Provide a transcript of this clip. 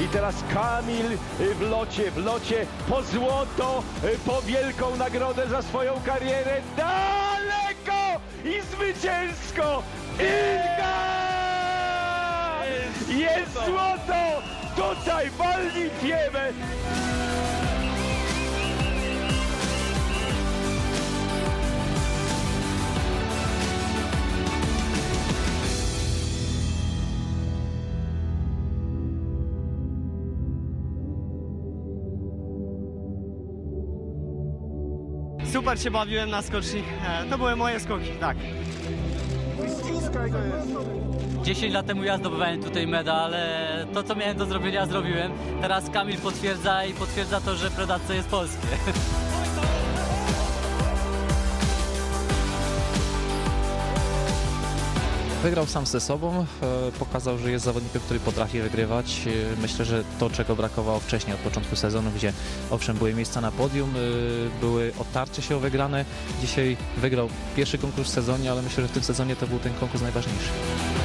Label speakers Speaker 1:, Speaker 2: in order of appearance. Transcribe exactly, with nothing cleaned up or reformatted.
Speaker 1: I teraz Kamil w locie, w locie po złoto, po wielką nagrodę za swoją karierę. Daleko i zwycięsko! Inga! Jest złoto! Tutaj walni wiemy!
Speaker 2: Super się bawiłem na skoczni. E, To były moje skoki, tak.
Speaker 3: dziesięć lat temu ja zdobywałem tutaj medal, e, to co miałem do zrobienia zrobiłem. Teraz Kamil potwierdza i potwierdza to, że Predatce jest polskie.
Speaker 4: Wygrał sam ze sobą, e, pokazał, że jest zawodnikiem, który potrafi wygrywać. E, Myślę, że to, czego brakowało wcześniej, od początku sezonu, gdzie owszem były miejsca na podium, e, były otarcie się o wygrane. Dzisiaj wygrał pierwszy konkurs w sezonie, ale myślę, że w tym sezonie to był ten konkurs najważniejszy.